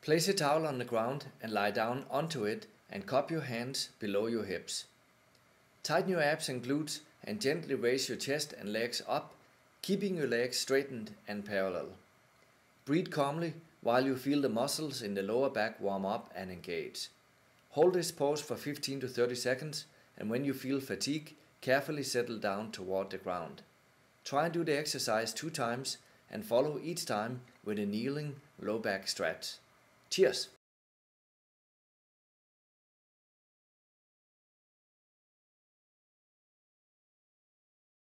Place a towel on the ground and lie down onto it and cup your hands below your hips. Tighten your abs and glutes and gently raise your chest and legs up, keeping your legs straightened and parallel. Breathe calmly while you feel the muscles in the lower back warm up and engage. Hold this pose for 15 to 30 seconds, and when you feel fatigue, carefully settle down toward the ground. Try and do the exercise 2 times and follow each time with a kneeling low back stretch. Cheers!